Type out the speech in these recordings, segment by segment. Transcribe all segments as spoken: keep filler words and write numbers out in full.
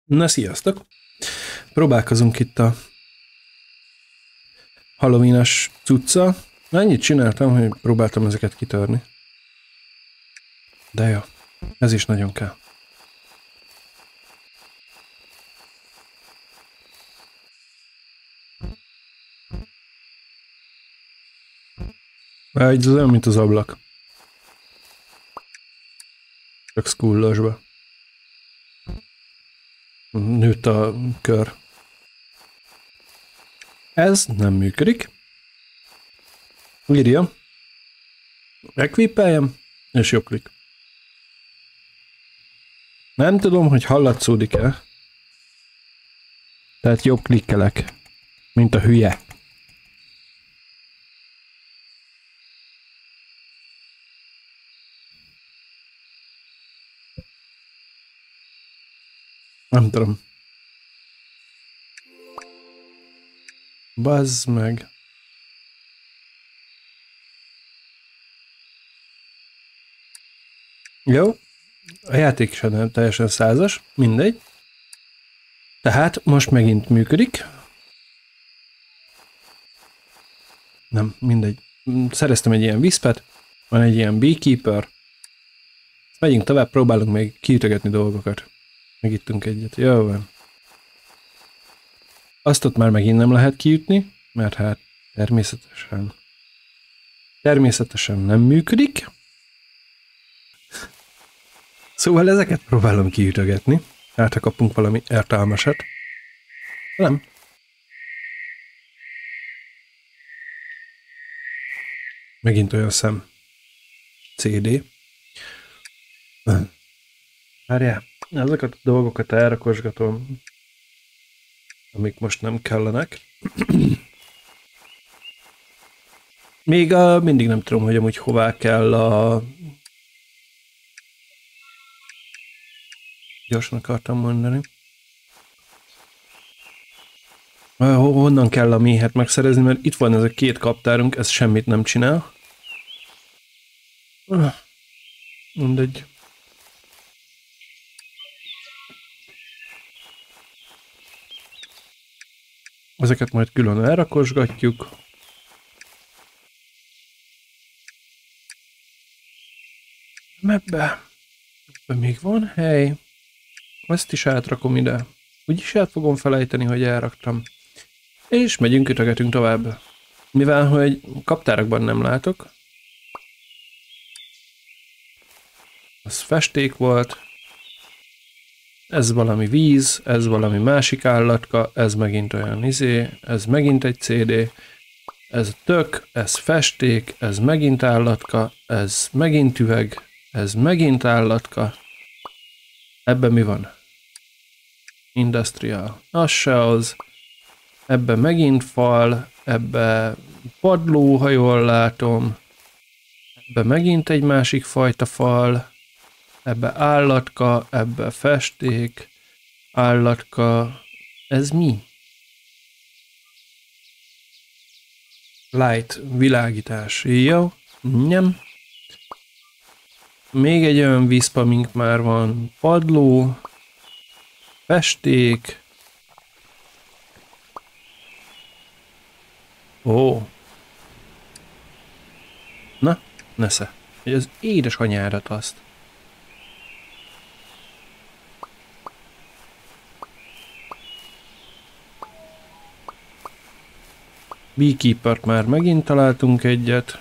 Na, sziasztok! Próbálkozunk itt a Halloween-as cucca. Annyit csináltam, hogy próbáltam ezeket kitörni. De jó, ez is nagyon kell. Ez olyan, mint az ablak. Csak skullosba. Nőtt a kör. Ez nem működik. Írja. Equipeljem, és jobb klik. Nem tudom, hogy hallatszódik-e. Tehát jobb klikkelek, mint a hülye. Nem tudom. Bazd meg. Jó. A játék sem teljesen százas. Mindegy. Tehát most megint működik. Nem, mindegy. Szereztem egy ilyen viszpet. Van egy ilyen beekeeper. Megyünk tovább, próbálunk még kiütögetni dolgokat. Megittunk egyet. Jó van. Azt ott már megint nem lehet kiütni, mert hát természetesen természetesen nem működik. Szóval ezeket próbálom kiütögetni. Hát ha kapunk valami értelmeset. Nem. Megint olyan szem. cé dé. Várjál, ezeket a dolgokat elrakosgatom, amik most nem kellenek. Még a, mindig nem tudom, hogy amúgy hová kell a... Gyorsan akartam mondani. Honnan kell a méhet megszerezni, mert itt van ez a két kaptárunk, ez semmit nem csinál. Mindegy. Ezeket majd külön elrakosgatjuk. Ebbe. Ebbe még van hely. Ezt is átrakom ide. Úgyis el fogom felejteni, hogy elraktam. És megyünk, ütögetünk tovább. Mivel, hogy kaptárakban nem látok. Az festék volt. Ez valami víz, ez valami másik állatka, ez megint olyan izé, ez megint egy cé dé, ez tök, ez festék, ez megint állatka, ez megint üveg, ez megint állatka. Ebben mi van? Industrial. Az se az. Ebben megint fal, ebben padló, ha jól látom. Ebben megint egy másik fajta fal. Ebbe állatka, ebbe festék, állatka, ez mi? Light, világítás, jó? Nem. Még egy olyan viszpa, mink már van, padló, festék. Ó. Na, nesze, hogy az édes anyárat azt. Beekeepert már megint találtunk egyet.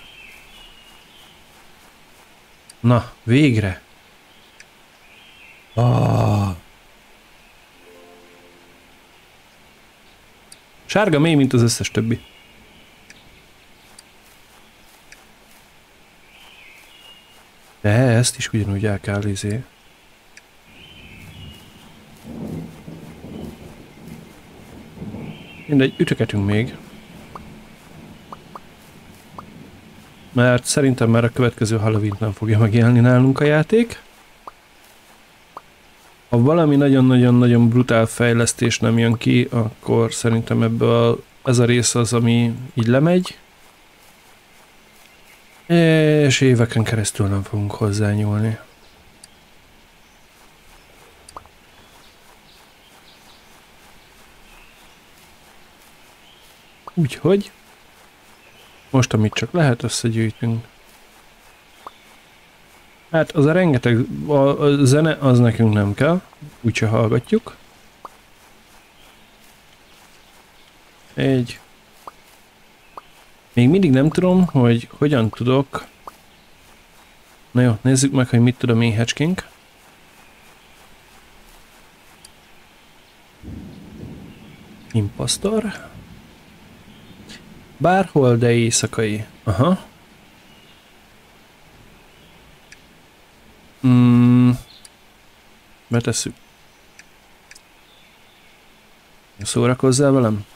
Na, végre! Ah. Sárga mély, mint az összes többi. De ezt is ugyanúgy el kell izé. Mindegy, ütögetünk még. Mert szerintem már a következő Halloween nem fogja megélni nálunk a játék. Ha valami nagyon-nagyon-nagyon brutál fejlesztés nem jön ki, akkor szerintem ebből ez a rész az, ami így lemegy. És éveken keresztül nem fogunk hozzányúlni. Úgyhogy most, amit csak lehet, összegyűjtünk. Hát az a rengeteg a, a zene, az nekünk nem kell, úgyse hallgatjuk. Egy. Még mindig nem tudom, hogy hogyan tudok. Na jó, nézzük meg, hogy mit tud a méhecskénk. Impostor. Bárhol, de éjszakai. Aha. Mm. Betesszük. Szórakozzál velem?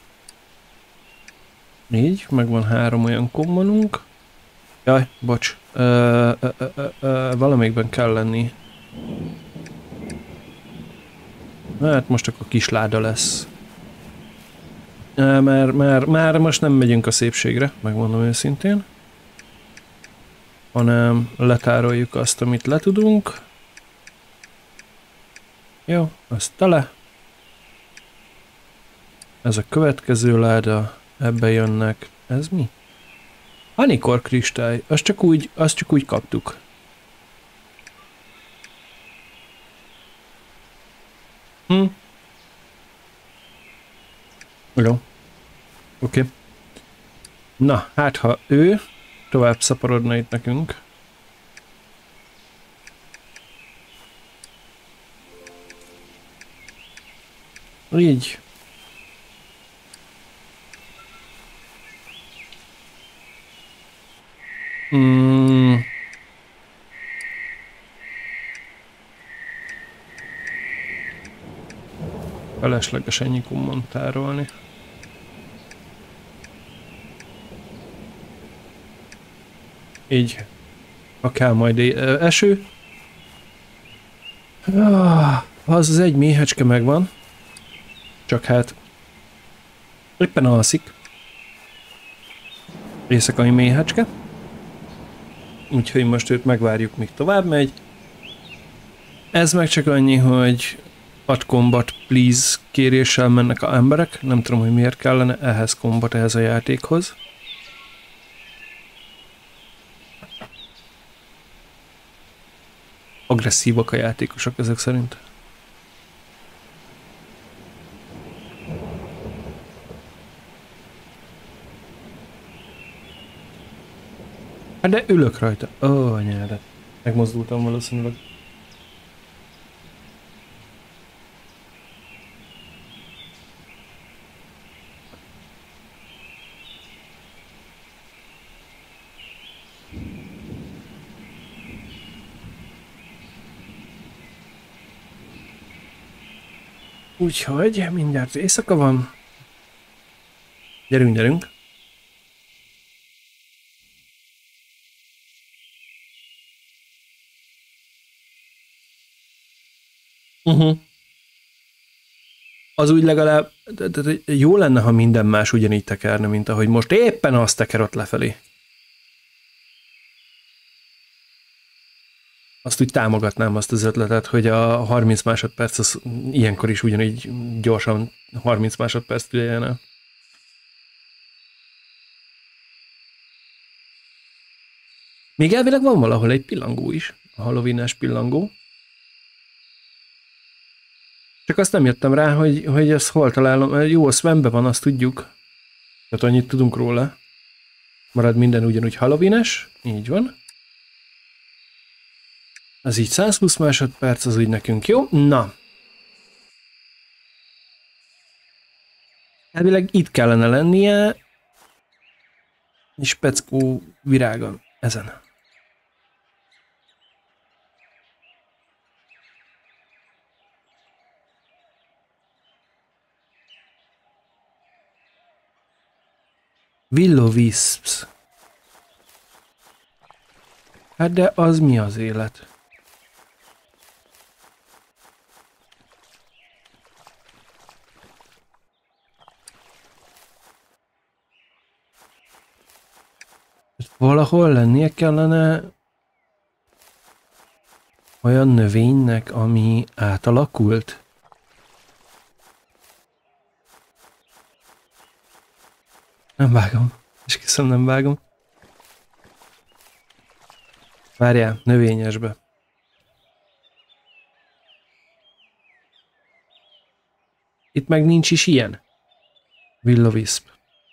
Így, megvan három olyan kommonunk. Jaj, bocs. Ö, ö, ö, ö, ö, valamelyikben kell lenni. Hát most akkor kisláda lesz. Már, már, már most nem megyünk a szépségre, megmondom őszintén. Hanem letároljuk azt, amit le tudunk. Jó, az tele. Ez a következő láda, ebbe jönnek. Ez mi? Anikor kristály, azt csak úgy, azt csak úgy kaptuk. Hm. Jó. Oké. Okay. Na, hát ha ő tovább szaporodna itt nekünk. Így. Mm. Felesleges ennyi kummont tárolni. Így. Ha kell majd eső. Az az egy méhecske megvan. Csak hát éppen alszik. Éjszakai méhecske. Úgyhogy most őt megvárjuk, míg tovább megy. Ez meg csak annyi, hogy add combat please kéréssel mennek az emberek. Nem tudom, hogy miért kellene ehhez combat, ehhez a játékhoz. Agresszívak a játékosok ezek szerint. Hát de ülök rajta. Ó, oh, anyádat. Megmozdultam valószínűleg. Úgyhogy mindjárt éjszaka van. Gyerünk, gyerünk. Uh-huh. Az úgy legalább de, de, de jó lenne, ha minden más ugyanígy tekerne, mint ahogy most éppen azt tekerott lefelé. Azt úgy támogatnám azt az ötletet, hogy a harminc másodperc az ilyenkor is ugyanígy gyorsan harminc másodperc tűjjel el. Még elvileg van valahol egy pillangó is, a Halloween-es pillangó. Csak azt nem jöttem rá, hogy, hogy ezt hol találom. Jó, a Svenben van, azt tudjuk. Tehát annyit tudunk róla. Marad minden ugyanúgy Halloween-es. Így van. Az így száz húsz másodperc, az úgy nekünk jó. Na. Elvileg itt kellene lennie. És speckó virágon. Ezen. Will-o-wisps. Hát de az mi az élet? Valahol lennie kellene olyan növénynek, ami átalakult. Nem vágom. És kiszem nem vágom. Várjál, növényesbe. Itt meg nincs is ilyen. Will-o-wisp.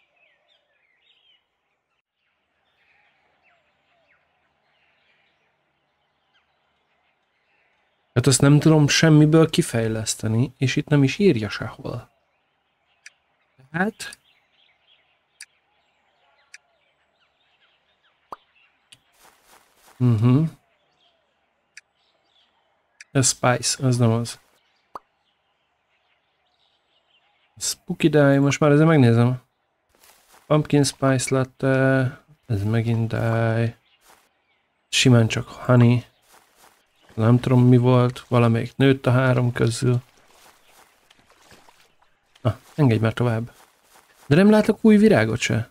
Hát azt nem tudom semmiből kifejleszteni, és itt nem is írja sehol. Hát... Mhm. Uh-huh. Ez Spice, az nem az. Spooky Dye, most már ezzel megnézem. Pumpkin Spice Latte, ez megint Dye. Simán csak Honey. Nem tudom mi volt, valamelyik nőtt a három közül. Na, engedj már tovább. De nem látok új virágot se.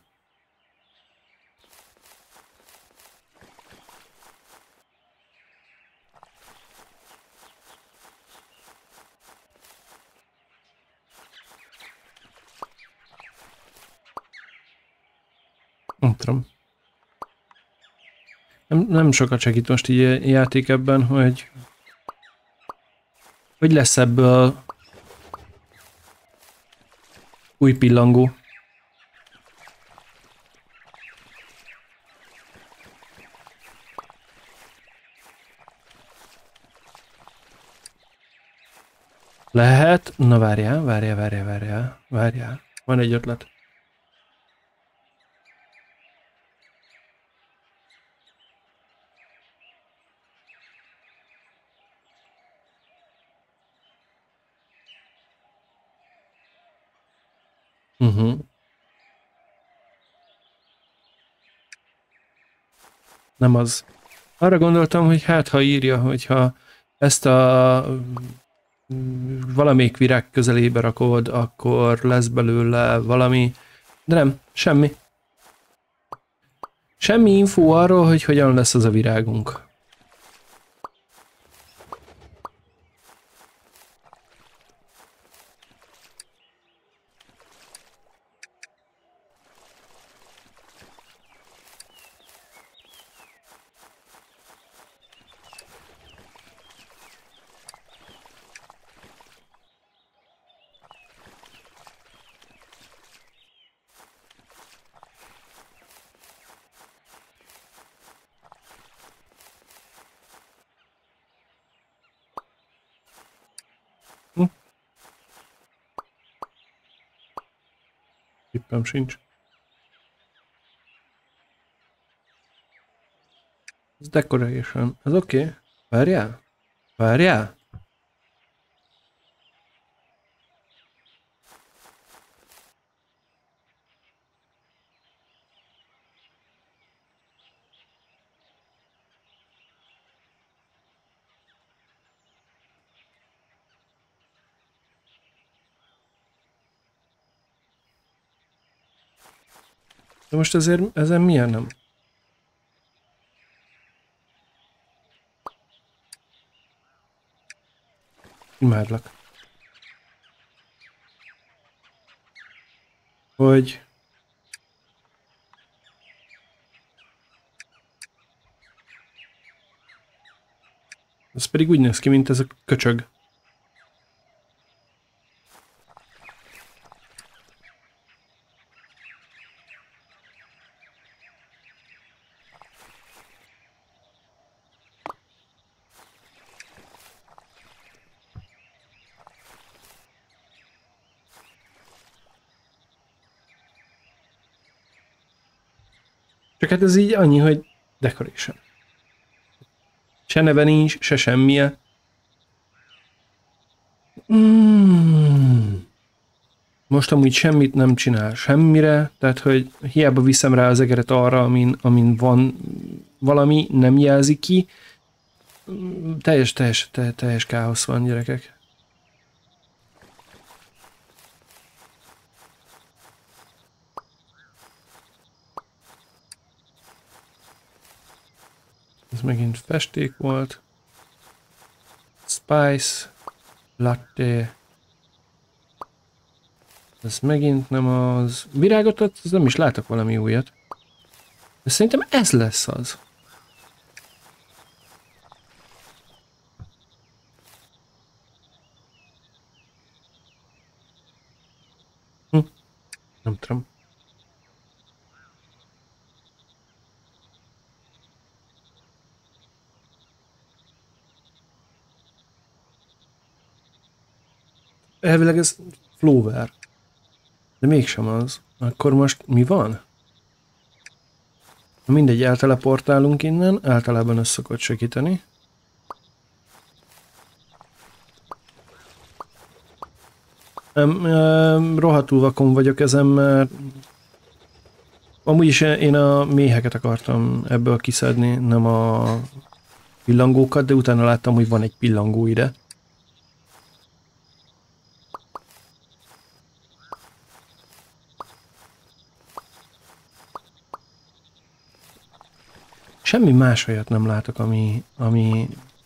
Nem tudom. Nem, nem sokat segít most így a játék ebben, hogy hogy lesz ebből új pillangó. Lehet, na várjál, várjál, várjál, várjál, várjál. Van egy ötlet. Uh-huh. Nem az. Arra gondoltam, hogy hát ha írja, hogyha ezt a valamelyik virág közelébe rakod, akkor lesz belőle valami, de nem, semmi. Semmi info arról, hogy hogyan lesz az a virágunk. Hm? Tippem sincs. Ez decoration. Ez oké. Okay. Várjál? Várjál? De most ezért ezen milyen nem? Imádlak. Hogy... Ez pedig úgy néz ki, mint ez a köcsög. Csak hát ez így annyi, hogy decoration. Se neve nincs, se semmije. Mm. Most amúgy semmit nem csinál semmire, tehát hogy hiába viszem rá az egeret arra, amin, amin van valami, nem jelzi ki. Teljes, teljes, teljes, teljes káosz van, gyerekek. Ez megint festék volt. Spice. Latte. Ez megint nem az... Virágot, az nem is látok valami újat. De szerintem ez lesz az. Hm. Nem tudom. Elvileg ez Flower. De mégsem az. Akkor most mi van? Mindegy, elteleportálunk innen, általában ez szokott segíteni. Um, um, rohadtul vakon vagyok ezen, mert amúgy is én a méheket akartam ebből kiszedni, nem a pillangókat, de utána láttam, hogy van egy pillangó ide. Semmi más olyat nem látok, ami, ami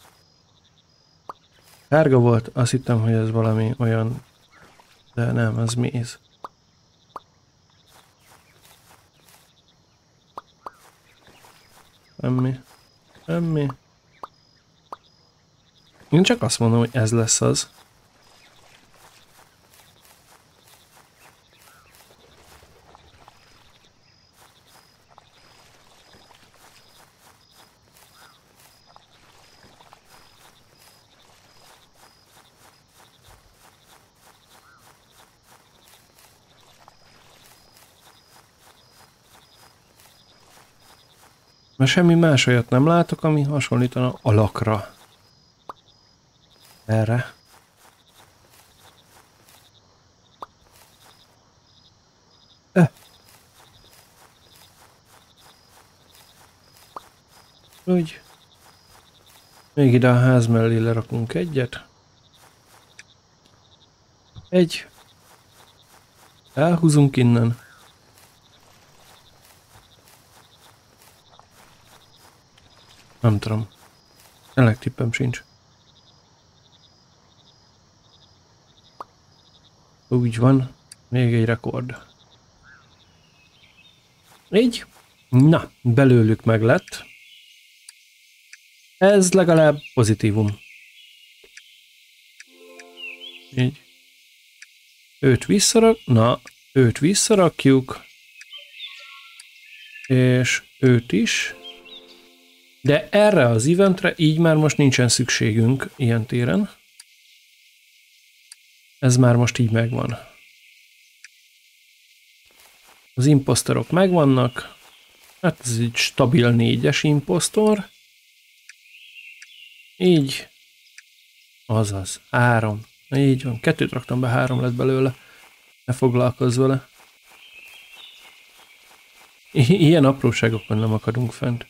sárga volt, azt hittem, hogy ez valami olyan, de nem, ez méz. Semmi, semmi. Én csak azt mondom, hogy ez lesz az. Mert semmi más olyat nem látok, ami hasonlítana alakra. Erre. Eh. Úgy. Még ide a ház mellé lerakunk egyet. Egy. Elhúzunk innen. Nem tudom. Tényleg tippem sincs. Úgy van. Még egy rekord. Így. Na, belőlük meg lett. Ez legalább pozitívum. Így. Őt visszarak... Na, őt visszarakjuk. És őt is. De erre az eventre így már most nincsen szükségünk ilyen téren. Ez már most így megvan. Az imposztorok megvannak. Hát ez egy stabil négyes imposztor. Így. Azaz. Három. Így van. Kettőt raktam be, három lett belőle. Ne foglalkozz vele. I- ilyen apróságokon nem akadunk fent.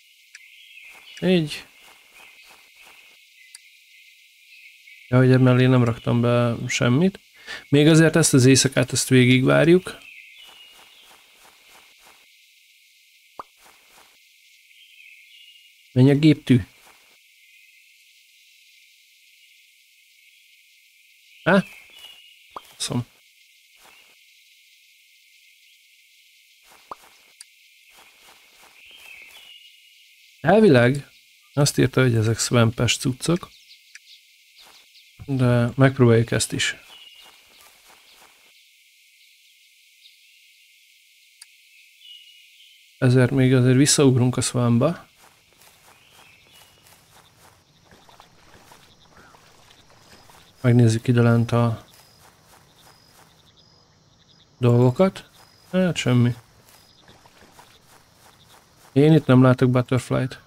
Így. Ja, hogy emellé nem raktam be semmit. Még azért ezt az éjszakát, ezt végigvárjuk. Menj a géptű. Há? Szom. Elvileg azt írta, hogy ezek swampes cuccok, de megpróbáljuk ezt is. Ezért még azért visszaugrunk a swampba. Megnézzük ide lent a dolgokat. Hát semmi. Én itt nem látok butterfly-t.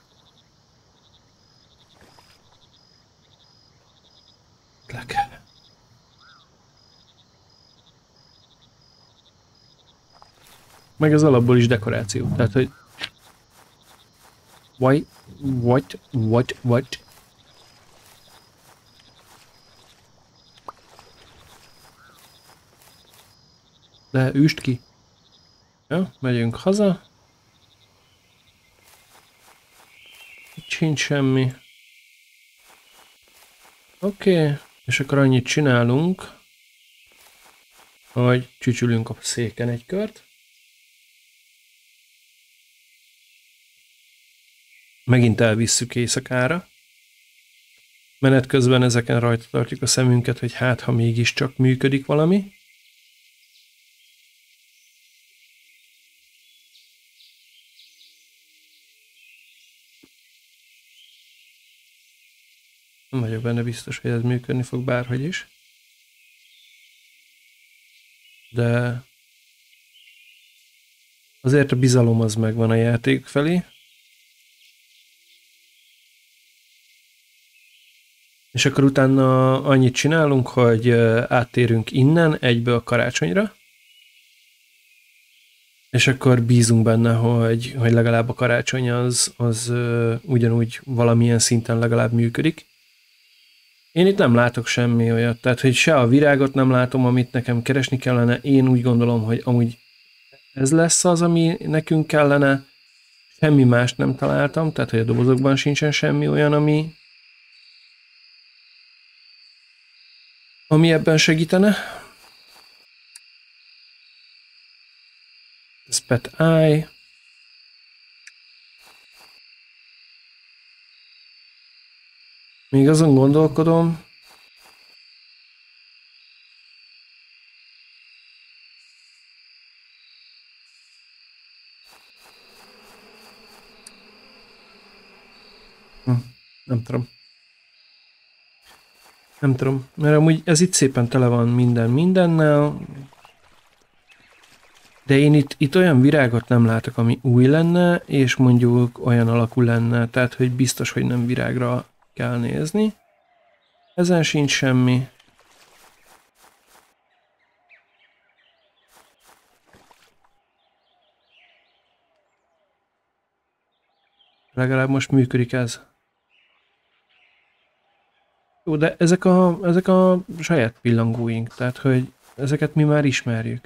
Meg az alapból is dekoráció. Tehát, hogy... Why? What? What? What? De üst ki. Ja, megyünk haza. Itt sincs semmi. Oké, okay. És akkor annyit csinálunk, hogy csücsülünk a széken egy kört. Megint elvisszük éjszakára. Menet közben ezeken rajta tartjuk a szemünket, hogy hát, ha mégiscsak működik valami. Nem vagyok benne biztos, hogy ez működni fog bárhogy is. De azért a bizalom az megvan a játék felé. És akkor utána annyit csinálunk, hogy áttérünk innen egybe a karácsonyra. És akkor bízunk benne, hogy, hogy legalább a karácsony az, az uh, ugyanúgy valamilyen szinten legalább működik. Én itt nem látok semmi olyat, tehát hogy se a virágot nem látom, amit nekem keresni kellene. Én úgy gondolom, hogy amúgy ez lesz az, ami nekünk kellene. Semmi mást nem találtam, tehát hogy a dobozokban sincsen semmi olyan, ami, ami ebben segítene. Pet Eye. Még azon gondolkodom. Hm, nem tudom. Nem tudom, mert amúgy ez itt szépen tele van minden mindennel. De én itt, itt olyan virágot nem látok, ami új lenne, és mondjuk olyan alakú lenne, tehát hogy biztos, hogy nem virágra kell nézni. Ezen sincs semmi. Legalább most működik ez. Jó, de ezek a, ezek a saját pillangóink, tehát hogy ezeket mi már ismerjük.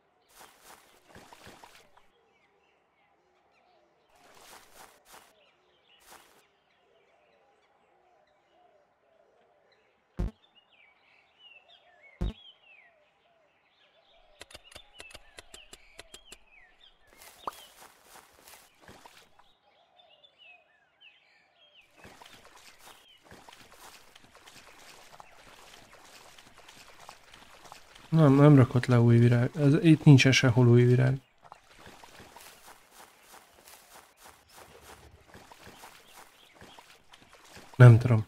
Nem, nem rakott le új virág. Ez, itt nincsen sehol új virág. Nem tudom.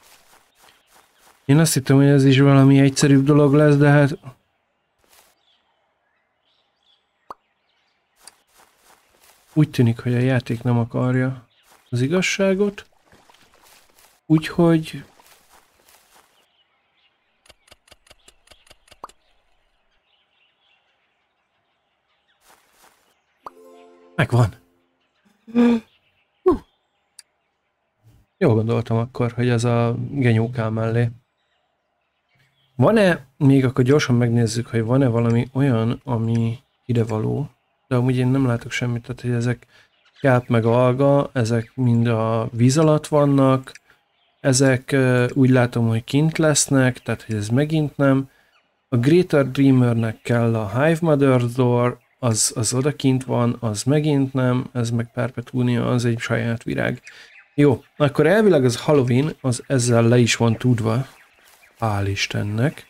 Én azt hittem, hogy ez is valami egyszerűbb dolog lesz, de hát... Úgy tűnik, hogy a játék nem akarja az igazságot. Úgyhogy... Megvan. Jól gondoltam akkor, hogy ez a genyókál mellé. Van-e, még akkor gyorsan megnézzük, hogy van-e valami olyan, ami idevaló, de amúgy én nem látok semmit, tehát hogy ezek kelp meg alga, ezek mind a víz alatt vannak, ezek úgy látom, hogy kint lesznek, tehát hogy ez megint nem. A Greater Dreamernek kell a Hive Mother's Door, az, az odakint van, az megint nem, ez meg Perpetunia, az egy saját virág. Jó, akkor elvileg az Halloween, az ezzel le is van tudva. Hál' Istennek.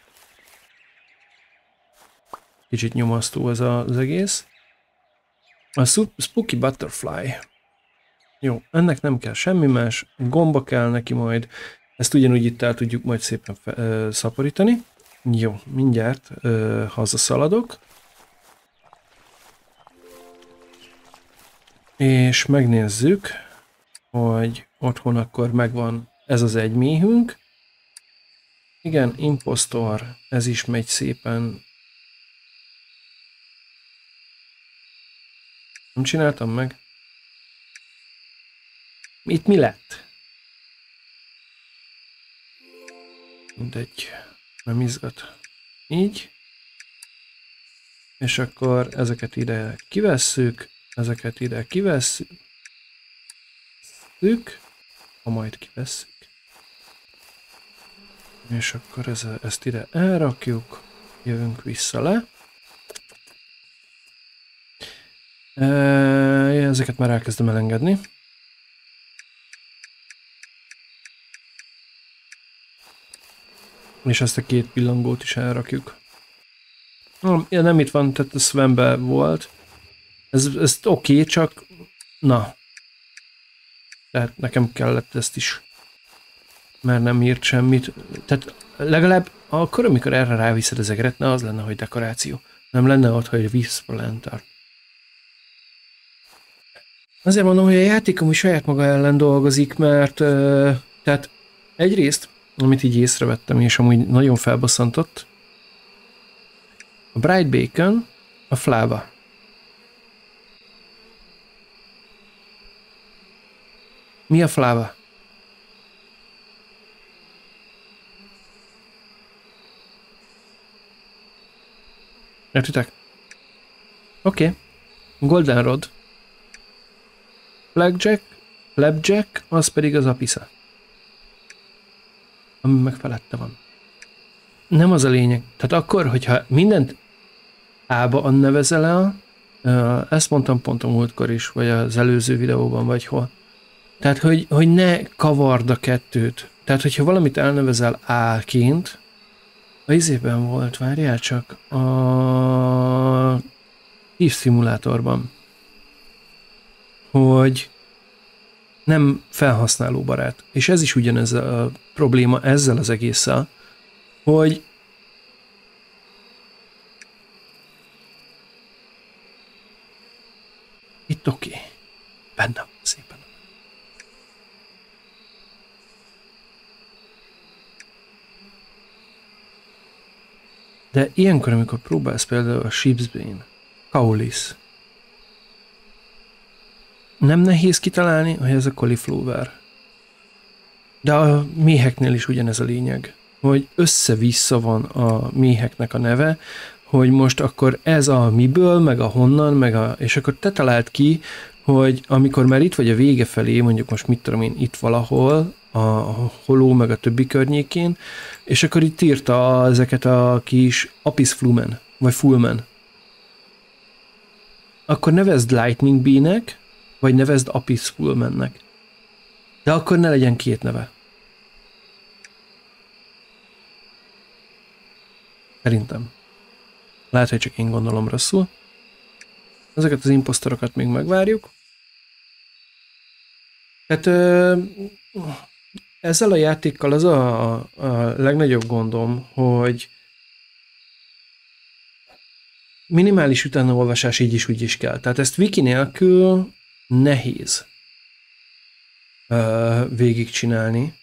Kicsit nyomasztó ez az egész. A Spooky Butterfly. Jó, ennek nem kell semmi más, gomba kell neki majd. Ezt ugyanúgy itt el tudjuk majd szépen ö, szaporítani. Jó, mindjárt ö, hazaszaladok. És megnézzük, hogy otthon akkor megvan ez az egy méhünk. Igen, impostor, ez is megy szépen. Nem csináltam meg? Itt mi lett? Mindegy, nem izgat. Így. És akkor ezeket ide kivesszük, ezeket ide kivesszük, ha majd kivesszük. És akkor ez, ezt ide elrakjuk, jövünk vissza le. Ezeket már elkezdem elengedni. És ezt a két pillangót is elrakjuk. Ja, nem itt van, tehát a Svenbe volt. Ez, ez oké, okay, csak... Na. Tehát nekem kellett ezt is. Mert nem írt semmit. Tehát legalább akkor, amikor erre ráviszed az egeret, ne az lenne, hogy dekoráció. Nem lenne ott, hogy vízplanter. Azért mondom, hogy a játékom is saját maga ellen dolgozik, mert uh, tehát egyrészt, amit így észrevettem, és amúgy nagyon felbosszantott, a Bright Bacon, a Flava. Mi a Flava? Értitek? Oké. Okay. Goldenrod. Blackjack, Flapjack, az pedig az Apisa. Ami meg felette van. Nem az a lényeg. Tehát akkor, hogyha mindent A-ba nevezel el, ezt mondtam pont a múltkor is, vagy az előző videóban, vagy hol. Tehát, hogy, hogy ne kavard a kettőt. Tehát, hogyha valamit elnevezel A-ként, a izében volt, várjál csak, a Thief Simulatorban, hogy nem felhasználóbarát. És ez is ugyanez a probléma ezzel az egésszel, hogy itt oké. Okay. Benne szépen. De ilyenkor, amikor próbálsz például a Sheep's Bane, Kaulis, nem nehéz kitalálni, hogy ez a cauliflower. De a méheknél is ugyanez a lényeg, hogy össze-vissza van a méheknek a neve, hogy most akkor ez a miből, meg a honnan, meg a... és akkor te találd ki, hogy amikor már itt vagy a vége felé, mondjuk most mit tudom én, itt valahol, a Holó meg a többi környékén, és akkor itt írta ezeket a kis Apis Flumen, vagy Fulmen. Akkor nevezd Lightning Bee-nek, vagy nevezd Apis Fulmennek. De akkor ne legyen két neve. Szerintem. Lehet, hogy csak én gondolom rosszul. Ezeket az imposztorokat még megvárjuk. Hát ezzel a játékkal az a, a legnagyobb gondom, hogy minimális utánaolvasás így is úgy is kell. Tehát ezt wiki nélkül nehéz uh, végigcsinálni.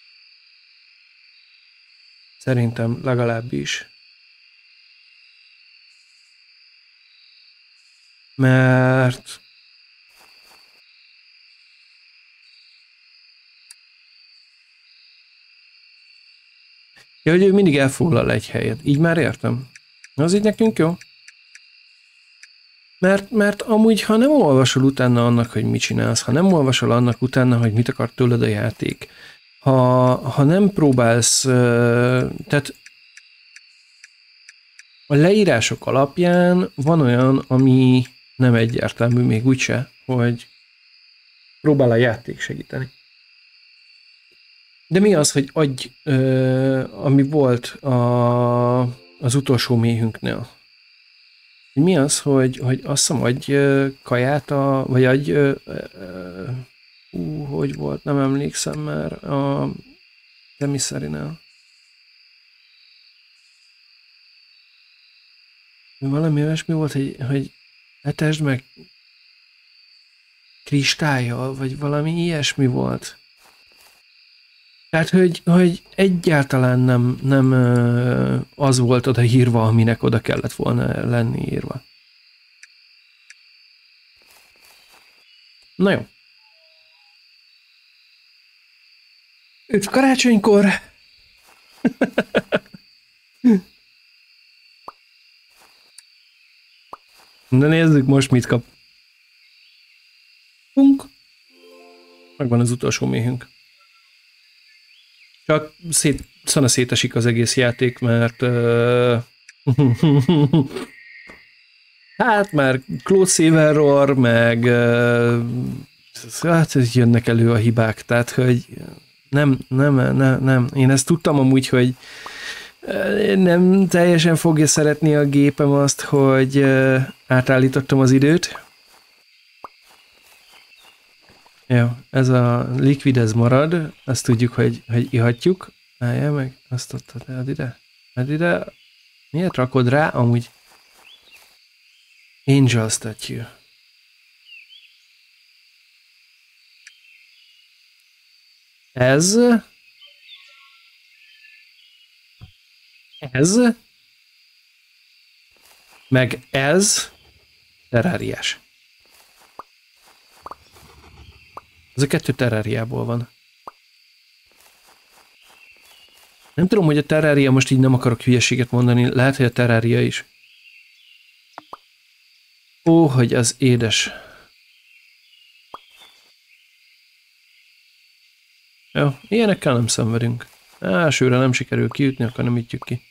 Szerintem legalábbis. Mert ja, hogy ő mindig elfoglal egy helyet. Így már értem. Az így nekünk jó? Mert, mert amúgy, ha nem olvasol utána annak, hogy mit csinálsz, ha nem olvasol annak utána, hogy mit akar tőled a játék, ha, ha nem próbálsz, tehát a leírások alapján van olyan, ami nem egyértelmű még úgyse, hogy próbál a játék segíteni. De mi az, hogy adj, ami volt a, az utolsó méhünknél? Mi az, hogy, hogy azt hiszem, adj kaját, a, vagy adj, ú, hogy volt, nem emlékszem már, a Demiszerinál. Valami olyasmi volt, hogy, hogy etesd meg kristályjal, vagy valami ilyesmi volt. Tehát, hogy, hogy egyáltalán nem, nem az volt oda írva, aminek oda kellett volna lenni írva. Na jó. Üdv karácsonykor! De nézzük most mit kap. Punk. Megvan az utolsó méhünk. Csak szét, szana szétesik az egész játék, mert uh, Hát már Cloud Error, meg uh, hát jönnek elő a hibák, tehát hogy nem, nem, nem, nem. Én ezt tudtam amúgy, hogy nem teljesen fogja szeretni a gépem azt, hogy uh, átállítottam az időt. Jó, ez a likvid, ez marad, azt tudjuk, hogy, hogy ihatjuk. Álljál meg, azt adtad, add ide, add ide. Miért rakod rá, amúgy Angel Statue. Ez. Ez. Meg ez. Terráriás. Ez a kettő terráriából van. Nem tudom, hogy a terrária, most így nem akarok hülyeséget mondani, lehet, hogy a terrária is. Ó, hogy az édes. Jó, ilyenekkel nem szenvedünk. Elsőre nem sikerül kiütni, akkor nem ütjük ki.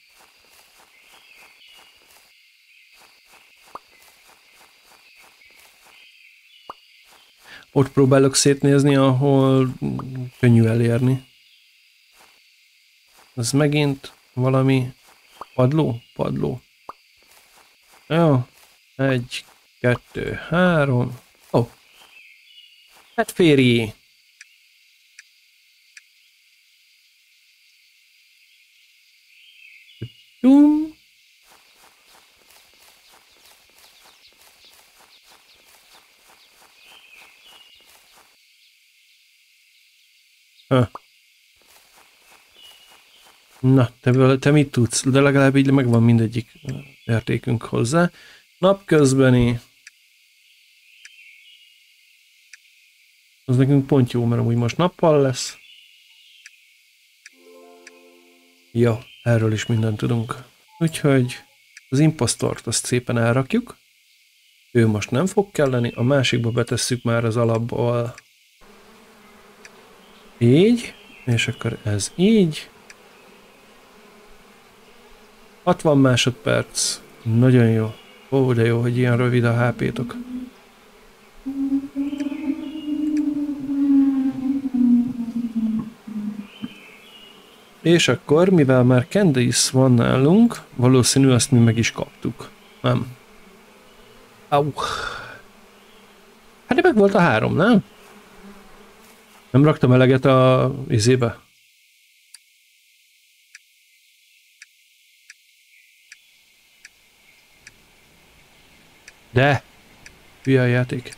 Ott próbálok szétnézni, ahol könnyű elérni. Ez megint valami padló? Padló. Jó. Egy, kettő, három. Ó. Oh. Hát férjé. Tum. Ha. Na, te, te mit tudsz? De legalább így megvan mindegyik értékünk hozzá. Napközbeni. Az nekünk pont jó, mert amúgy most nappal lesz. Ja, erről is mindent tudunk. Úgyhogy az impostort azt szépen elrakjuk. Ő most nem fog kelleni, a másikba betesszük már az alapból. Így, és akkor ez így. hatvan másodperc. Nagyon jó. Ó, de jó, hogy ilyen rövid a há pétok. És akkor, mivel már Candice van nálunk, valószínű azt mi meg is kaptuk. Nem. Au. Hát de meg volt a három, nem? Nem raktam eleget a izébe. De! Hülye a játék.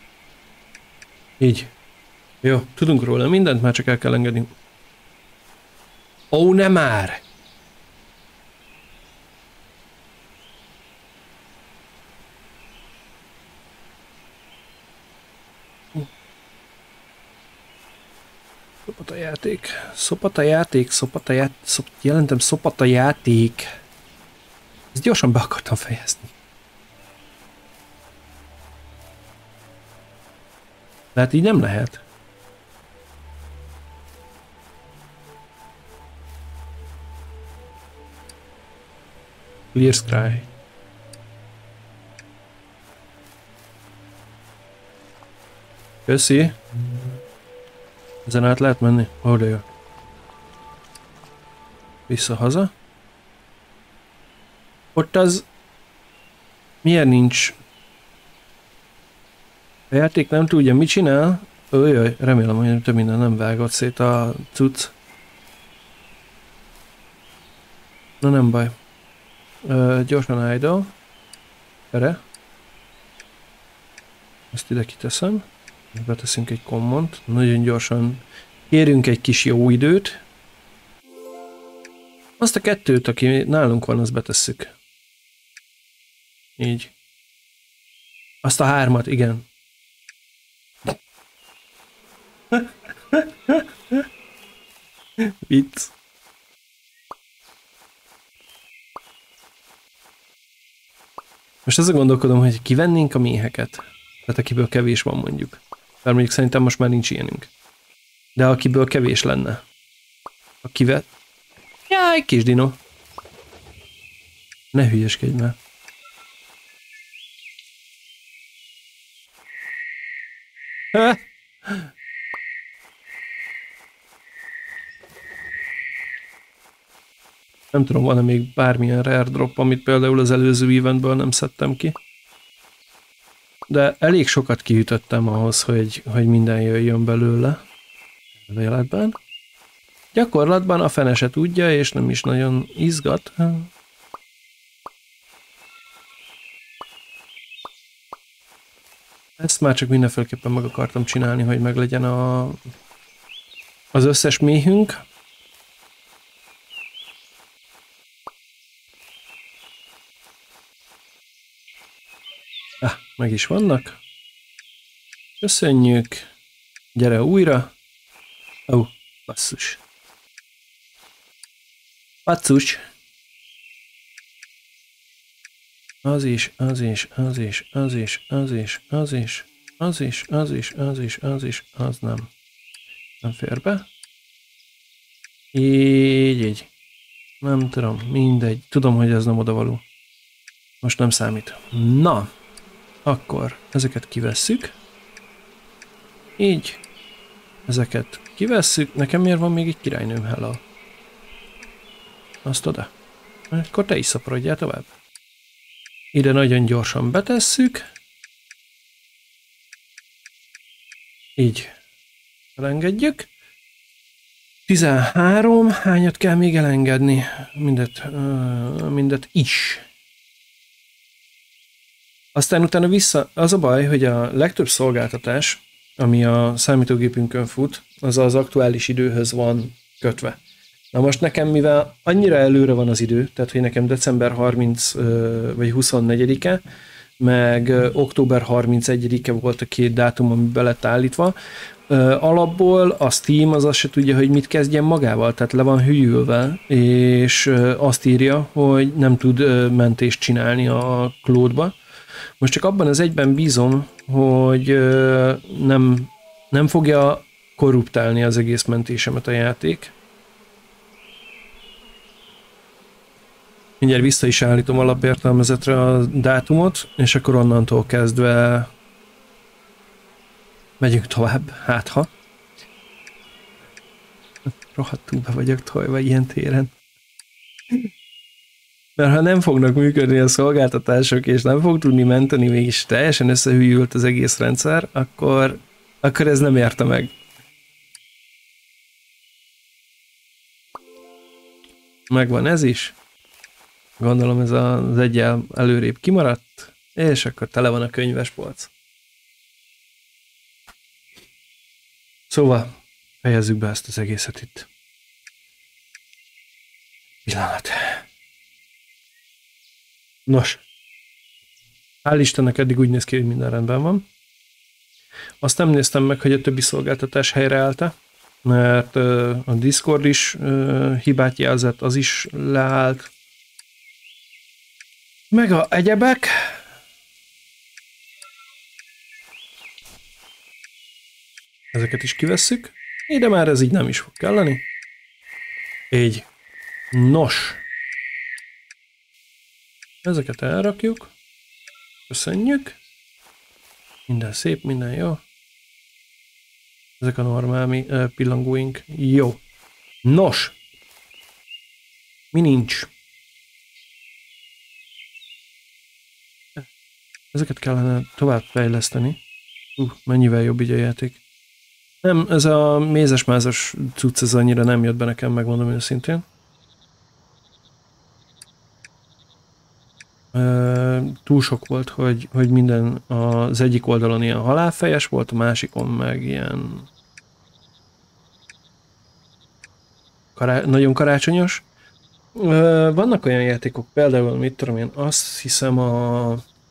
Így. Jó, tudunk róla mindent, már csak el kell engedni. Ó, nem már! Szopata játék. Szopata játék, szopata játék, szop, jelentem szopata játék. Ezt gyorsan be akartam fejezni. Tehát így nem lehet. Clear Sky. Köszi. Ezen át lehet menni? Ó, de jó. Vissza haza. Ott az... Miért nincs... A játék nem tudja, mit csinál? Öjjaj, remélem, hogy több minden nem vágott szét a cucc. Na nem baj. Ö, gyorsan idle. Erre. Ezt ide kiteszem. Beteszünk egy commont. Nagyon gyorsan kérünk egy kis jó időt. Azt a kettőt, aki nálunk van, azt betesszük. Így. Azt a hármat, igen. Vicc. Most azon gondolkodom, hogy kivennénk a méheket. Tehát akiből kevés van mondjuk. Mert mondjuk szerintem most már nincs ilyenünk. De akiből kevés lenne. Akivel... Jaj, kis dino. Ne hülyeskedj már. Nem tudom, van-e még bármilyen rare drop, amit például az előző eventből nem szedtem ki. De elég sokat kiütöttem ahhoz, hogy, hogy minden jöjjön belőle. Véletben. Gyakorlatban a fene se tudja, és nem is nagyon izgat. Ezt már csak mindenféleképpen meg akartam csinálni, hogy meglegyen a, az összes méhünk. Ah, meg is vannak. Köszönjük. Gyere újra. Ó, oh, basszus. Basszus. Az is, az is, az is, az is, az is, az is, az is, az is, az is, az is, az nem. Nem fér be. Így, így. Nem tudom, mindegy. Tudom, hogy ez nem odavaló. Most nem számít. Na, akkor ezeket kivesszük. Így. Ezeket kivesszük. Nekem miért van még egy királynőm, hello? Azt oda. Akkor te is szaporodjál tovább. Ide nagyon gyorsan betesszük. Így. Elengedjük. tizenhárom. Hányat kell még elengedni? Mindet, uh, mindet is. Aztán utána vissza, az a baj, hogy a legtöbb szolgáltatás, ami a számítógépünkön fut, az az aktuális időhöz van kötve. Na most nekem, mivel annyira előre van az idő, tehát hogy nekem december harmincadika vagy huszonnegyedike, meg október harmincegyedike volt a két dátum, ami be lett állítva, alapból a Steam az azt se tudja, hogy mit kezdjen magával, tehát le van hülyülve, és azt írja, hogy nem tud mentést csinálni a cloudba. Most csak abban az egyben bízom, hogy nem, nem fogja korruptálni az egész mentésemet a játék. Mindjárt vissza is állítom alapértelmezetre a dátumot, és akkor onnantól kezdve megyünk tovább, hát ha. Rohadtul be vagyok tolva ilyen téren. Mert ha nem fognak működni a szolgáltatások, és nem fog tudni menteni, mégis teljesen összehűült az egész rendszer, akkor, akkor ez nem érte meg. Megvan ez is. Gondolom ez az egyel előrébb kimaradt, és akkor tele van a könyvespolc. Szóval fejezzük be ezt az egészet itt. Pillanat. Nos. Hál' Istennek eddig úgy néz ki, hogy minden rendben van. Azt nem néztem meg, hogy a többi szolgáltatás helyreállt-e, mert a Discord is hibát jelzett, az is leállt. Meg a egyebek. Ezeket is kivesszük. Ide már ez így nem is fog kelleni. Így. Nos. Ezeket elrakjuk. Köszönjük. Minden szép, minden jó. Ezek a normál pillangóink. Jó. Nos. Mi nincs? Ezeket kellene tovább fejleszteni. Uh, mennyivel jobb így a játék. Nem, ez a mézes-mázas cucc, ez annyira nem jött be nekem, megmondom őszintén. Uh, túl sok volt, hogy, hogy minden az egyik oldalon ilyen halálfejes volt, a másikon meg ilyen kará nagyon karácsonyos. Uh, vannak olyan játékok, például, mit tudom én, azt hiszem a...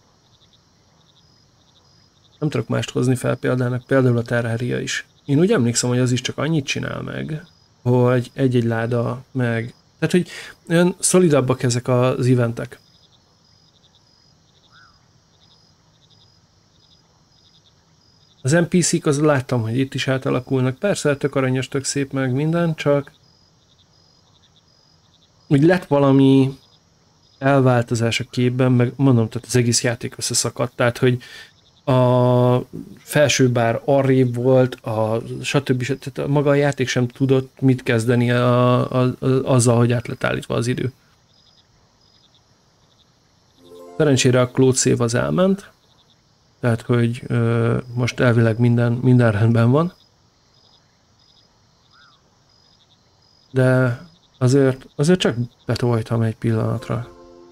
Nem tudok mást hozni fel példának, például a Terraria is. Én úgy emlékszem, hogy az is csak annyit csinál meg, hogy egy-egy láda meg... Tehát, hogy olyan szolidabbak ezek az eventek. Az en pé cé-k az láttam, hogy itt is átalakulnak. Persze, tök aranyos, tök szép meg minden, csak úgy lett valami elváltozás a képben, meg mondom, tehát az egész játék összeszakadt, tehát, hogy a felső bár arrébb volt, a stb. Tehát maga a játék sem tudott mit kezdeni a, a, a, azzal, hogy át lett állítva az idő. Szerencsére a cloud save az elment, tehát hogy ö, most elvileg minden, minden rendben van. De azért, azért csak betoltam egy pillanatra.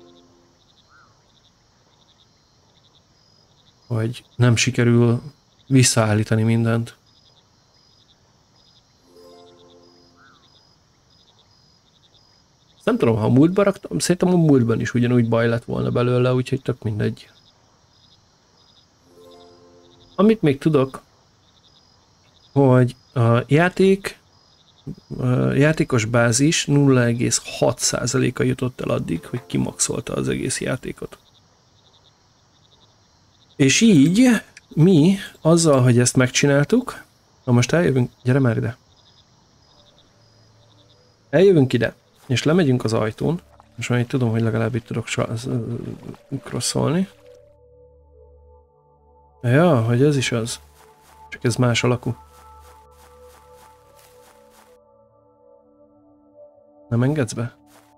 Hogy nem sikerül visszaállítani mindent. Nem tudom, ha a múltba raktam, szerintem a múltban is ugyanúgy baj lett volna belőle, úgyhogy tök mindegy. Amit még tudok, hogy a játék, a játékos bázis nulla egész hat százaléka jutott el addig, hogy kimaxolta az egész játékot. És így mi azzal, hogy ezt megcsináltuk, na most eljövünk, gyere már ide. Eljövünk ide, és lemegyünk az ajtón. Most már így tudom, hogy legalább itt tudok crosszolni. Ja, hogy ez is az. Csak ez más alakú. Nem engedsz be?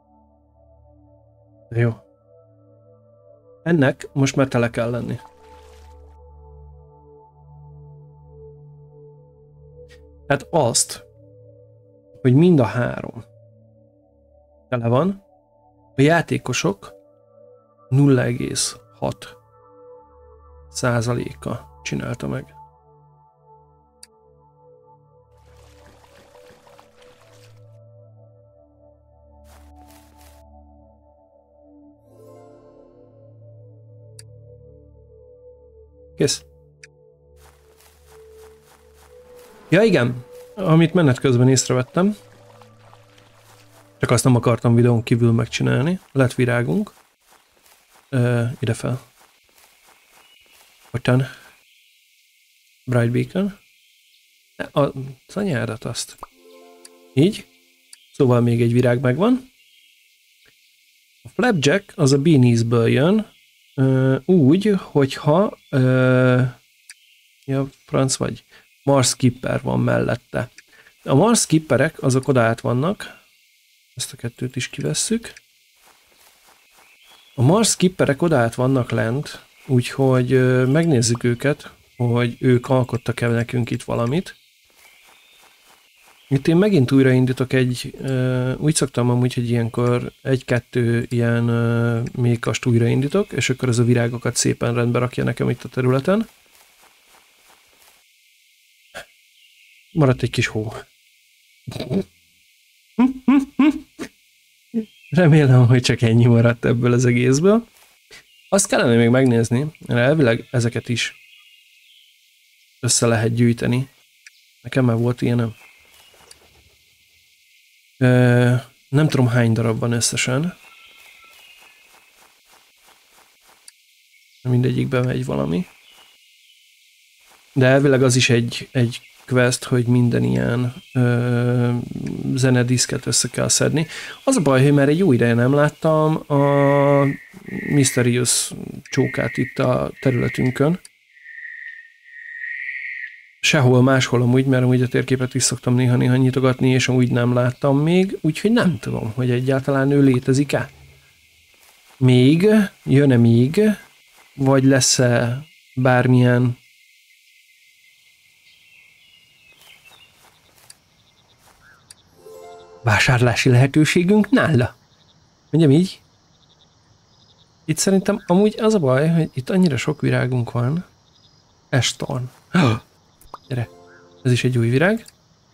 De jó. Ennek most már tele kell lenni. Hát azt, hogy mind a három tele van, a játékosok nulla egész hat százaléka csinálta meg. Kész. Ja igen, amit menet közben észrevettem, csak azt nem akartam videón kívül megcsinálni, lett virágunk, uh, ide fel. Ottan. Bright Beacon. A szanyádat azt. Így. Szóval még egy virág megvan. A Flapjack az a Beanies-ből jön, uh, úgy, hogyha uh, ja, franc vagy Mars Skipper van mellette. A Mars Skipperek azok odaát vannak. Ezt a kettőt is kivesszük. A Mars Skipperek odaát vannak lent, úgyhogy megnézzük őket, hogy ők alkottak-e nekünk itt valamit. Itt én megint újraindítok egy, úgy szoktam amúgy, hogy ilyenkor egy-kettő ilyen mékast újraindítok, és akkor ez a virágokat szépen rendbe rakja nekem itt a területen. Maradt egy kis hó. Remélem, hogy csak ennyi maradt ebből az egészből. Azt kellene még megnézni, mert elvileg ezeket is össze lehet gyűjteni. Nekem már volt ilyenem. Ö, nem tudom hány darab van összesen. Mindegyikben megy valami. De elvileg az is egy, egy quest, hogy minden ilyen ö, zenediszket össze kell szedni. Az a baj, hogy már egy jó ideje nem láttam a Mysterious csókát itt a területünkön. Sehol máshol amúgy, mert amúgy a térképet is szoktam néha-néha nyitogatni, és amúgy nem láttam még, úgyhogy nem tudom, hogy egyáltalán ő létezik-e. Még, jön-e még, vagy lesz-e bármilyen vásárlási lehetőségünk nála. Mondjam így. Itt szerintem amúgy az a baj, hogy itt annyira sok virágunk van. Estorn. Gyere. Ez is egy új virág.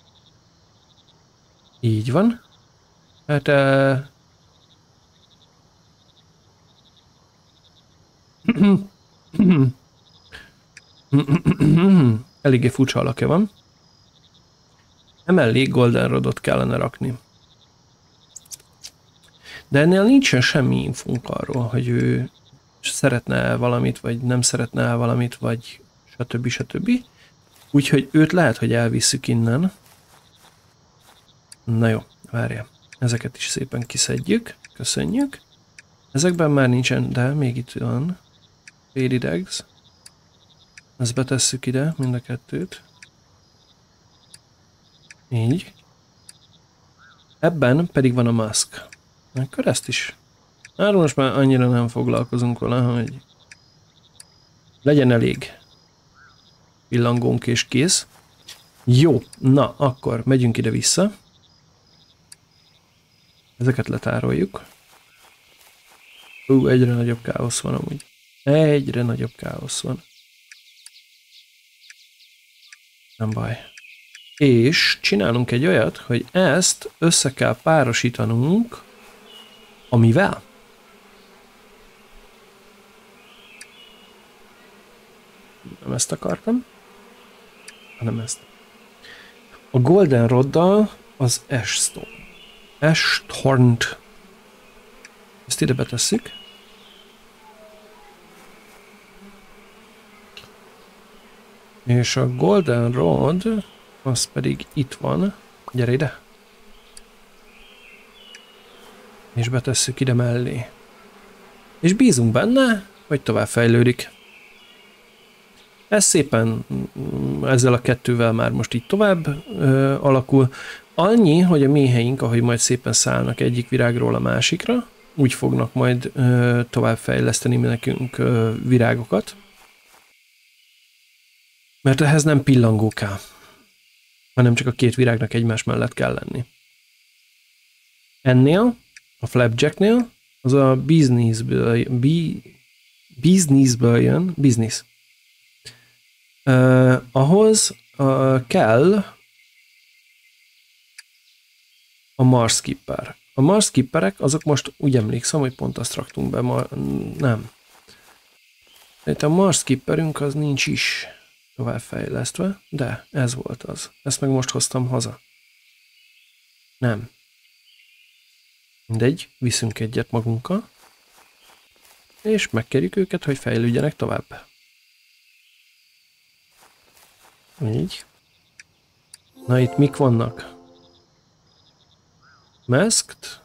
Így van. Hát... Uh... eléggé furcsa alakja van. Emellé goldenrodot kellene rakni. De ennél nincsen semmi infónk arról, hogy ő szeretne valamit, vagy nem szeretne valamit, vagy stb. stb. Úgyhogy őt lehet, hogy elvisszük innen. Na jó, várjál. Ezeket is szépen kiszedjük. Köszönjük. Ezekben már nincsen, de még itt van. Faded eggs. Ezt betesszük ide, mind a kettőt. Így. Ebben pedig van a mask. Akkor ezt is. Hát most már annyira nem foglalkozunk vele, hogy legyen elég pillangónk és kész. Jó, na akkor megyünk ide-vissza. Ezeket letároljuk. Ú, egyre nagyobb káosz van amúgy. Egyre nagyobb káosz van. Nem baj. És csinálunk egy olyat, hogy ezt össze kell párosítanunk, amivel? Nem ezt akartam, hanem ezt. A Golden Roddal az Ashstone. Ashthornt. Ezt ide betesszük. És a Golden Rod, az pedig itt van. Gyere ide. És betesszük ide mellé. És bízunk benne, hogy tovább fejlődik. Ez szépen ezzel a kettővel már most így tovább ö, alakul. Annyi, hogy a méheink, ahogy majd szépen szállnak egyik virágról a másikra, úgy fognak majd ö, tovább fejleszteni nekünk ö, virágokat. Mert ehhez nem pillangó kell, hanem csak a két virágnak egymás mellett kell lenni. Ennél, a flapjacknél, az a businessből, businessből jön, business. Uh, ahhoz uh, kell a Mars Skipper. A Mars Skipperek, azok most úgy emlékszem, hogy pont azt raktunk be, ma, nem. Tehát a Mars Skipperünk az nincs is továbbfejlesztve, de ez volt az. Ezt meg most hoztam haza. Nem. Mindegy, viszünk egyet magunkkal, és megkérjük őket, hogy fejlődjenek tovább. Így. Na itt mik vannak? Masked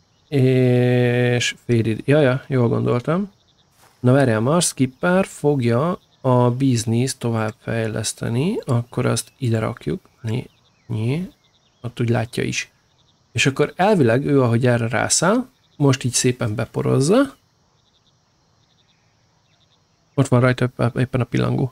és Faded. Jaja, jól gondoltam. Na várjál, Mars Skipper fogja a business tovább fejleszteni, akkor azt ide rakjuk. Né, né, ott úgy látja is. És akkor elvileg ő, ahogy erre rászáll, most így szépen beporozza. Ott van rajta éppen a pillangó.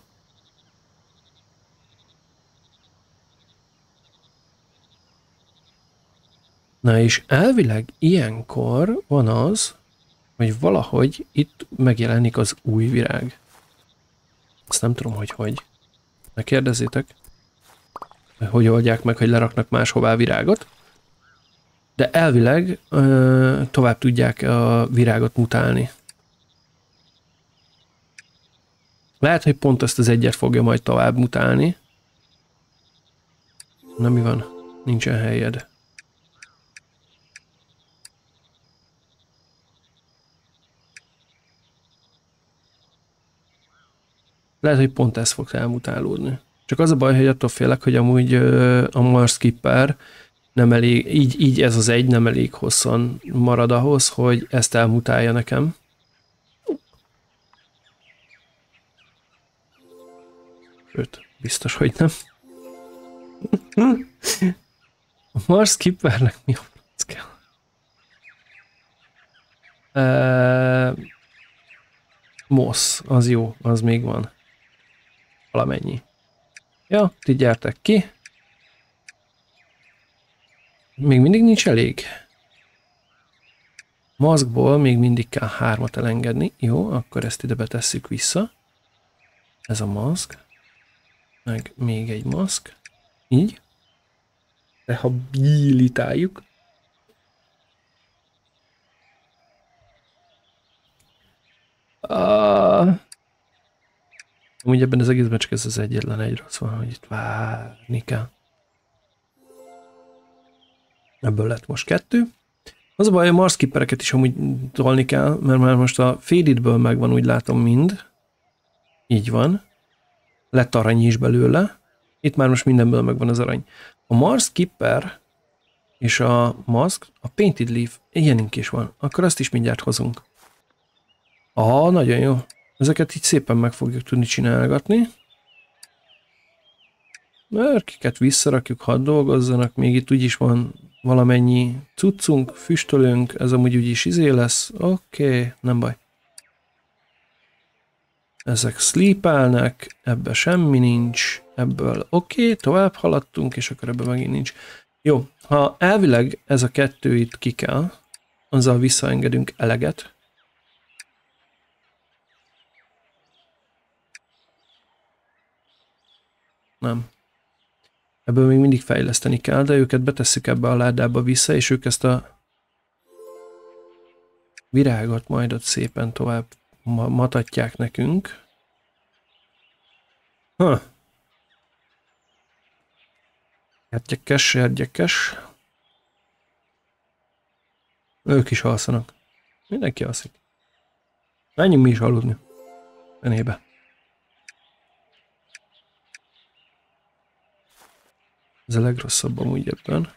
Na és elvileg ilyenkor van az, hogy valahogy itt megjelenik az új virág. Azt nem tudom, hogy hogy. Ne kérdezzétek, hogy oldják meg, hogy leraknak máshová virágot. De elvileg ö, tovább tudják a virágot mutálni. Lehet, hogy pont ezt az egyet fogja majd tovább mutálni. Na mi van? Nincsen helyed. Lehet, hogy pont ez fog elmutálódni. Csak az a baj, hogy attól félek, hogy amúgy ö, a Mars Skipper nem elég, így, így ez az egy nem elég hosszan marad ahhoz, hogy ezt elmutálja nekem. Sőt, biztos, hogy nem. A Mars Skippernek mi a franc kell? Uh, Moss, az jó, az még van. Valamennyi. Ja, ti gyertek ki. Még mindig nincs elég. Maskból még mindig kell hármat elengedni. Jó, akkor ezt ide betesszük vissza. Ez a mask. Meg még egy mask. Így. Rehabilitáljuk. Ah. Úgy ebben az egészben csak ez az egyetlen egy rossz van, hogy itt várni kell. Ebből lett most kettő. Az a baj, a Mars Skippereket is amúgy tolni kell, mert már most a Fadedből megvan, úgy látom mind. Így van. Lett arany is belőle. Itt már most mindenből megvan az arany. A Mars Skipper és a Mask, a Painted Leaf, ilyenünk is van. Akkor azt is mindjárt hozunk. Ah, nagyon jó. Ezeket így szépen meg fogjuk tudni csinálgatni. Örkiket visszarakjuk, hadd dolgozzanak, még itt úgyis van valamennyi cuccunk, füstölünk, ez amúgy úgyis izé lesz. Oké, okay, nem baj. Ezek sleepelnek, ebbe semmi nincs, ebből oké, okay, tovább haladtunk, és akkor ebben megint nincs. Jó, ha elvileg ez a kettő itt ki kell, azzal visszaengedünk eleget. Nem. Ebből még mindig fejleszteni kell, de őket betesszük ebbe a ládába vissza, és ők ezt a virágot majd ott szépen tovább matatják nekünk. Ha. Érdekes, érdekes. Ők is alszanak. Mindenki alszik. Menjünk mi is aludni. Fenébe. Ez a legrosszabb amúgy ebben.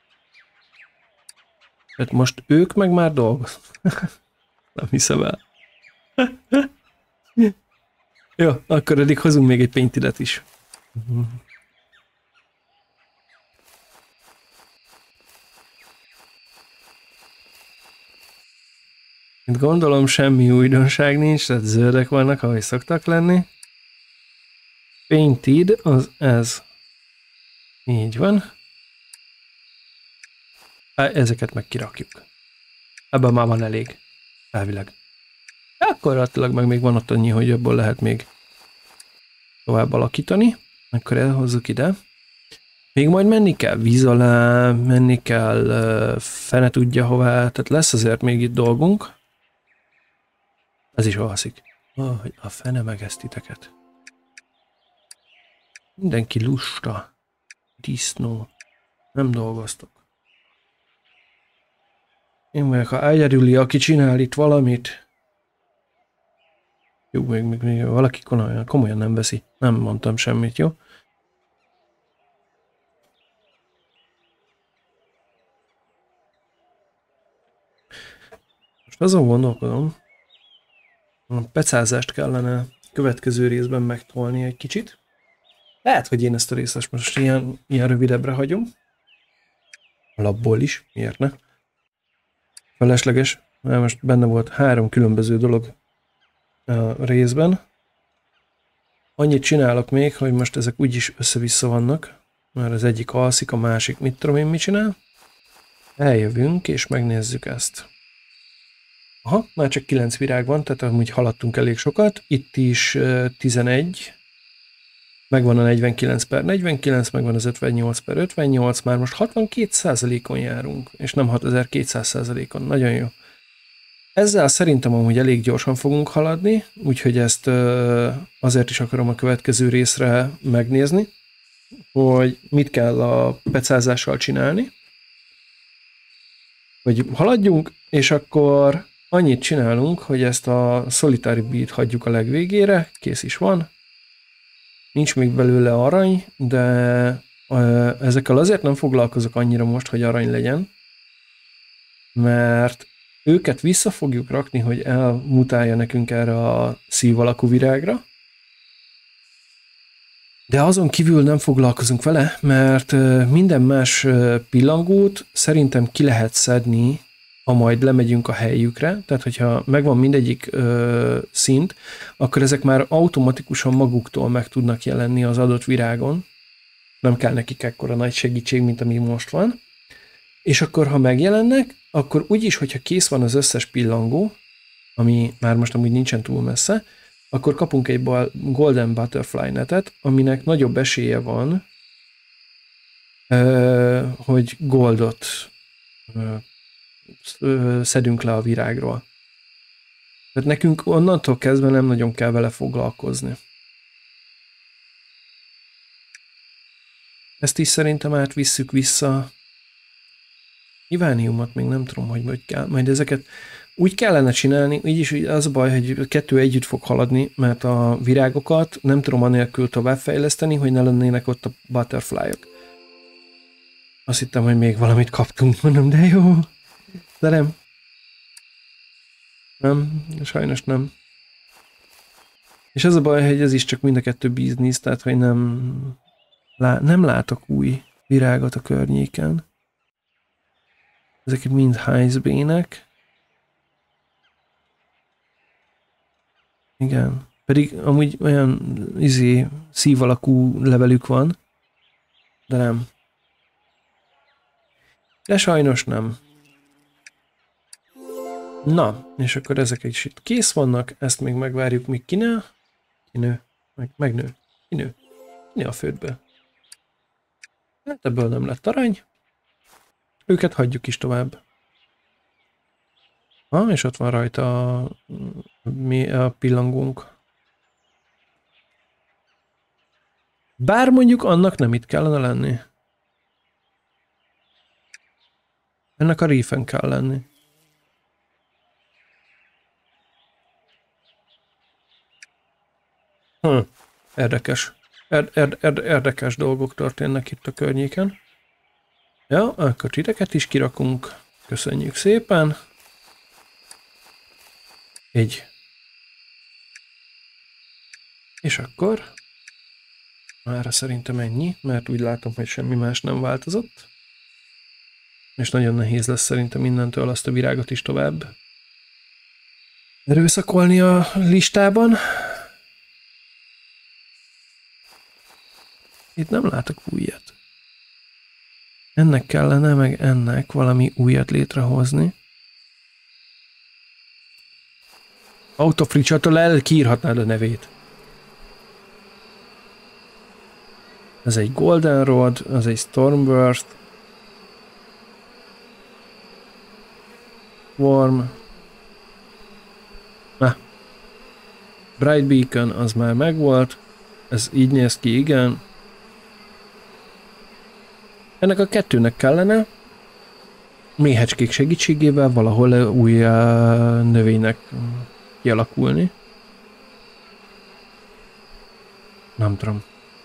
Tehát most ők meg már dolgoznak. Nem hiszem el. Jó, akkor eddig hozunk még egy paintidet is. Itt gondolom semmi újdonság nincs, tehát zöldek vannak, ahogy szoktak lenni. Painted az ez. Így van. Ezeket meg kirakjuk. Ebben már van elég. Elvileg. Gyakorlatilag meg még van ott annyi, hogy abból lehet még tovább alakítani. Akkor elhozzuk ide. Még majd menni kell víz alá, menni kell fene tudja hová, tehát lesz azért még itt dolgunk. Ez is alszik. Oh, a fene megeszt titeket. Mindenki lusta. Disznó. Nem dolgoztok. Én vagyok a egyedüli, aki csinál itt valamit. Jó, még, még, még valaki komolyan, komolyan nem veszi. Nem mondtam semmit, jó? Most azon gondolkodom, a pecázást kellene következő részben megtolni egy kicsit. Lehet, hogy én ezt a részt most ilyen, ilyen rövidebbre hagyom. Alapból is, miért ne? Felesleges, mert most benne volt három különböző dolog a részben. Annyit csinálok még, hogy most ezek úgyis össze-vissza vannak, mert az egyik alszik, a másik mit tudom én mit csinál. Eljövünk és megnézzük ezt. Aha, már csak kilenc virág van, tehát amúgy haladtunk elég sokat. Itt is uh, tizenegy. Megvan a negyvenkilenc per negyvenkilenc, megvan az ötvennyolc per ötvennyolc, már most hatvankét százalékon járunk, és nem hatezer-kétszáz százalékon. Nagyon jó. Ezzel szerintem amúgy elég gyorsan fogunk haladni, úgyhogy ezt uh, azért is akarom a következő részre megnézni, hogy mit kell a pecázással csinálni. Hogy haladjunk, és akkor annyit csinálunk, hogy ezt a Solitary Beat hagyjuk a legvégére, kész is van. Nincs még belőle arany, de uh, ezekkel azért nem foglalkozok annyira most, hogy arany legyen, mert őket vissza fogjuk rakni, hogy elmutálja nekünk erre a szív alakú virágra, de azon kívül nem foglalkozunk vele, mert uh, minden más uh, pillangót szerintem ki lehet szedni, ha majd lemegyünk a helyükre, tehát hogyha megvan mindegyik ö, szint, akkor ezek már automatikusan maguktól meg tudnak jelenni az adott virágon. Nem kell nekik ekkora nagy segítség, mint ami most van. És akkor, ha megjelennek, akkor úgyis, hogyha kész van az összes pillangó, ami már most amúgy nincsen túl messze, akkor kapunk egy Golden Butterfly netet, aminek nagyobb esélye van, ö, hogy goldot ö, szedünk le a virágról. Tehát nekünk onnantól kezdve nem nagyon kell vele foglalkozni. Ezt is szerintem átvisszük vissza. Ivániumot még nem tudom, hogy hogy kell. Majd ezeket úgy kellene csinálni, így is az a baj, hogy a kettő együtt fog haladni, mert a virágokat nem tudom anélkül továbbfejleszteni, hogy ne lennének ott a butterfly-ok. Azt hittem, hogy még valamit kaptunk, mondom, de jó. De nem. Nem, sajnos nem. És az a baj, hogy ez is csak mind a kettő biznisz, tehát hogy nem, Lá nem látok új virágot a környéken. Ezek itt mind Highsbane-ek. Igen. Pedig amúgy olyan izé, szív alakú levelük van. De nem. De sajnos nem. Na, és akkor ezek is itt kész vannak, ezt még megvárjuk, míg kinő. Kinő. Meg, megnő. Kinő. Kinő a földből. Hát ebből nem lett arany. Őket hagyjuk is tovább. Ah, és ott van rajta a, mi a pillangónk. Bár mondjuk annak nem itt kellene lenni. Ennek a reefen kell lenni. Hm, érdekes. Er, er, er, érdekes dolgok történnek itt a környéken. Ja, akkor titeket is kirakunk. Köszönjük szépen. Így. És akkor mára szerintem ennyi, mert úgy látom, hogy semmi más nem változott. És nagyon nehéz lesz szerintem innentől azt a virágot is tovább erőszakolni a listában. Itt nem látok újat. Ennek kellene, meg ennek valami újat létrehozni. Autofricsától el kiírhatnád a nevét. Ez egy Goldenrod, ez egy Stormburst. Worm. Na. Bright Beacon, az már megvolt. Ez így néz ki, igen. Ennek a kettőnek kellene méhecskék segítségével valahol új növénynek kialakulni. Nem tudom.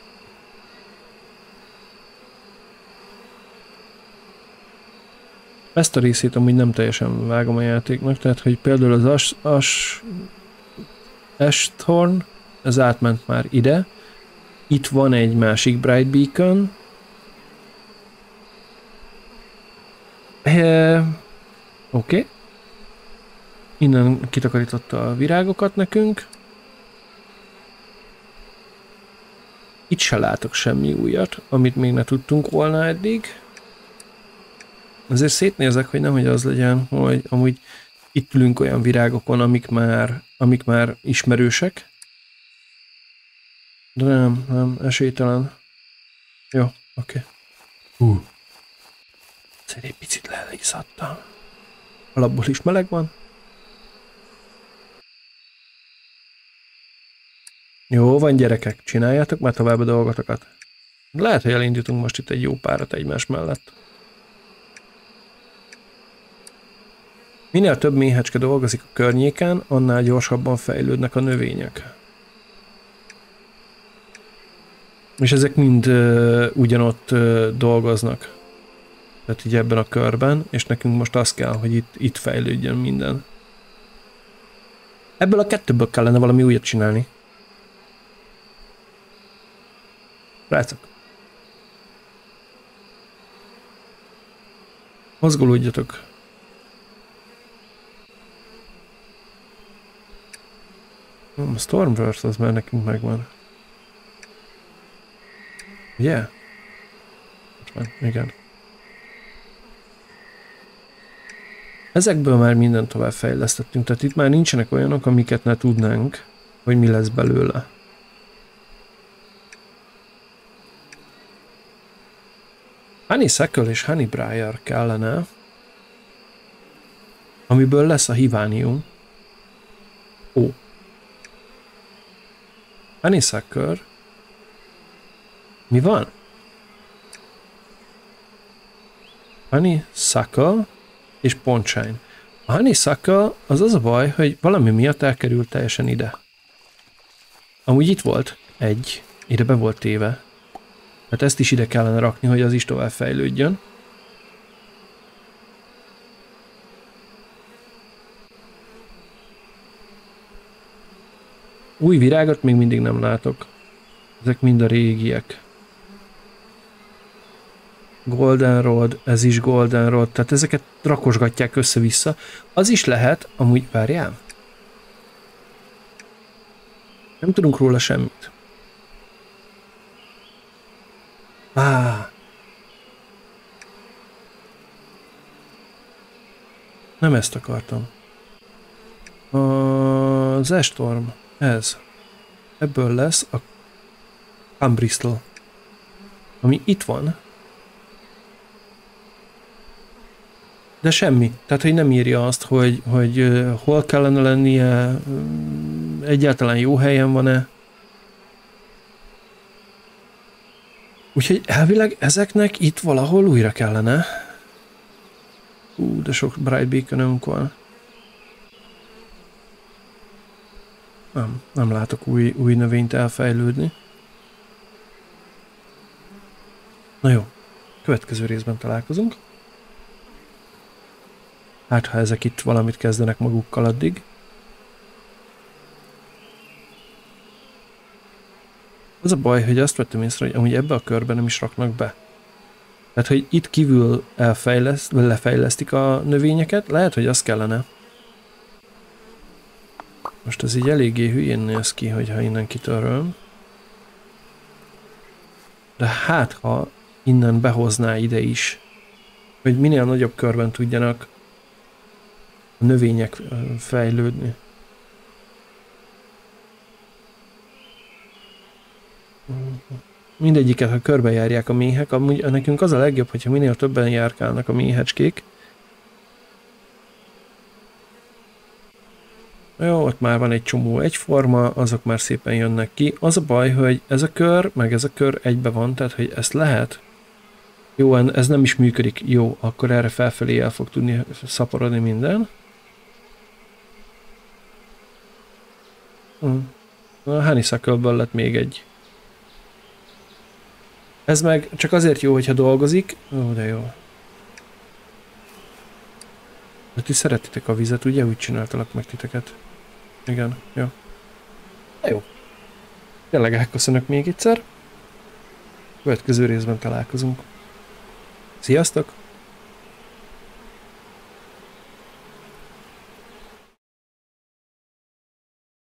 Ezt a részét amúgy nem teljesen vágom a játéknak, tehát hogy például az Ash, Ash, Ashthorn, ez átment már ide. Itt van egy másik Bright Beacon. E, Oké. Okay. Innen kitakarította a virágokat nekünk. Itt se látok semmi újat, amit még ne tudtunk volna eddig. Azért szétnézek, hogy nehogy az legyen, hogy amúgy itt ülünk olyan virágokon, amik már, amik már ismerősek. De nem, nem, esélytelen. Jó, oké. Okay. Hú. Azért egy picit lelízadtam. Alapból is meleg van. Jó van, gyerekek, csináljátok már tovább a dolgotokat. Lehet, hogy elindítunk most itt egy jó párat egymás mellett. Minél több méhecske dolgozik a környéken, annál gyorsabban fejlődnek a növények. És ezek mind uh, ugyanott uh, dolgoznak. Tehát így ebben a körben, és nekünk most az kell, hogy itt, itt fejlődjön minden. Ebből a kettőből kellene valami újat csinálni. Rácok. Mozgolódjatok. A Stormburst az már nekünk megvan. Ugye? Yeah. Igen. Ezekből már mindent tovább fejlesztettünk, tehát itt már nincsenek olyanok, amiket ne tudnánk, hogy mi lesz belőle. Honeysuckle és Honeybriar kellene, amiből lesz a Hivanium. Ó. Honeysuckle. Mi van? Honeysuckle és Pontshine. A Honeysuckle az az a baj, hogy valami miatt elkerült teljesen ide. Amúgy itt volt egy, ide be volt téve. Hát ezt is ide kellene rakni, hogy az is tovább fejlődjön. Új virágot még mindig nem látok. Ezek mind a régiek. goldenrod, ez is goldenrod, tehát ezeket rakosgatják össze-vissza. Az is lehet, amúgy várjál. Nem tudunk róla semmit. Á. Nem ezt akartam. Az Estorm, ez. Ebből lesz a Cambristol, ami itt van. De semmi. Tehát, hogy nem írja azt, hogy, hogy uh, hol kellene lennie, um, egyáltalán jó helyen van-e. Úgyhogy elvileg ezeknek itt valahol újra kellene. Ú, de sok Bright Beacon-ünk van. Nem, nem látok új, új növényt elfejlődni. Na jó, következő részben találkozunk. Hát, ha ezek itt valamit kezdenek magukkal addig. Az a baj, hogy azt vettem észre, hogy amúgy ebbe a körbe nem is raknak be. Tehát, hogy itt kívül elfejleszt, vagy lefejlesztik a növényeket, lehet, hogy az kellene. Most ez így eléggé hülyén néz ki, hogyha innen kitörölöm. De hát, ha innen behozná ide is, hogy minél nagyobb körben tudjanak a növények fejlődni. Mindegyiket, ha körbejárják a méhek, amúgy nekünk az a legjobb, hogyha minél többen járkálnak a méhecskék. Jó, ott már van egy csomó egyforma, azok már szépen jönnek ki. Az a baj, hogy ez a kör, meg ez a kör egybe van, tehát hogy ezt lehet. Jó, ez nem is működik. Jó, akkor erre felfelé el fog tudni szaporodni minden. A honeysuckle-ből lett még egy. Ez meg csak azért jó, hogyha dolgozik. Ó, de jó. De ti szeretitek a vizet, ugye? Úgy csináltalak meg titeket. Igen, jó. Na jó. Tényleg elköszönök még egyszer. Következő részben találkozunk. Sziasztok!